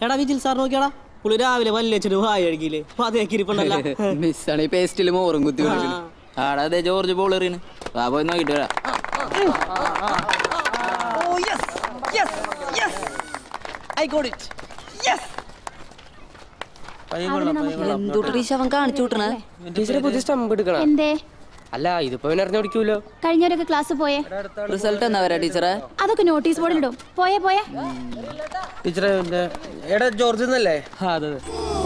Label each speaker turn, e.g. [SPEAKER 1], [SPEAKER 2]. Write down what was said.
[SPEAKER 1] എടാ vigil sir നോക്കിയാടാ പുള്ളി രാവിലെ വല്ല വെച്ചിട്ട് വായ അടിക്കില്ലേ അപ്പൊ അതേക്കിരിപ്പുണ്ടല്ലോ
[SPEAKER 2] മിസ്സാണ് ഈ പേസ്റ്റില് മോറും കുത്തി ആടാ അതെ ജോർജ് ബോൾ എറിയണ് വാ പോയി നോക്കിട്ട് വരാം.
[SPEAKER 3] അവൻ കാണിച്ചു
[SPEAKER 4] പുതിയ സ്റ്റംപ് എടുക്കണം.
[SPEAKER 5] എന്തേ
[SPEAKER 4] അല്ല ഇതിപ്പോ അറിഞ്ഞോടിക്കൂലോ.
[SPEAKER 5] കഴിഞ്ഞവരൊക്കെ ക്ലാസ് പോയേ?
[SPEAKER 2] റിസൾട്ട് എന്നാ വരാ ടീച്ചറെ?
[SPEAKER 5] അതൊക്കെ നോട്ടീസ് ബോർഡിലിടും. പോയേ
[SPEAKER 4] ടീച്ചറെ എടാ ജോർജ് എന്നല്ലേ?
[SPEAKER 1] അതെ